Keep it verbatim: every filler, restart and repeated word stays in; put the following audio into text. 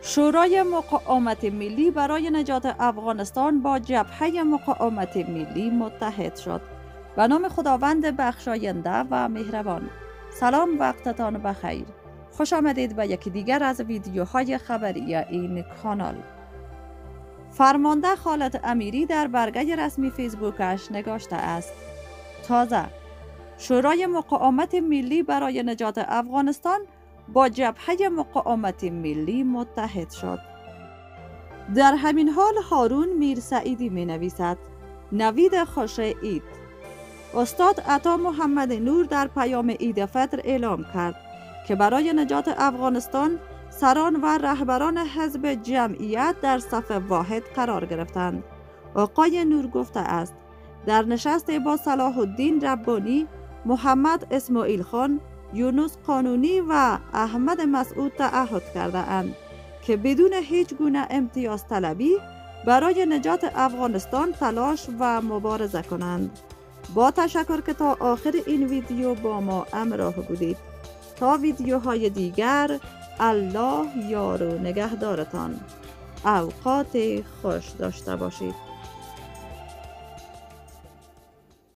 شورای مقاومت ملی برای نجات افغانستان با جبهه مقاومت ملی متحد شد. به نام خداوند بخشاینده و مهربان. سلام، وقتتان بخیر. خوش آمدید به یکی دیگر از ویدیوهای خبری این کانال. فرمانده خالد امیری در برگه رسمی فیسبوکش نگاشته است: تازه شورای مقاومت ملی برای نجات افغانستان با جبهه مقاومت ملی متحد شد. در همین حال هارون میرسعیدی می نویسد: نوید خوش عید. استاد عطا محمد نور در پیام عید فطر اعلام کرد که برای نجات افغانستان سران و رهبران حزب جمعیت در صف واحد قرار گرفتند. آقای نور گفته است در نشست با صلاح الدین ربانی، محمد اسماعیل خان، یونس قانونی و احمد مسعود تعهد کرده اند که بدون هیچ گونه امتیاز طلبی برای نجات افغانستان تلاش و مبارزه کنند. با تشکر که تا آخر این ویدیو با ما همراه بودید. تا ویدیوهای دیگر، الله یار و نگهدارتان. اوقات خوش داشته باشید.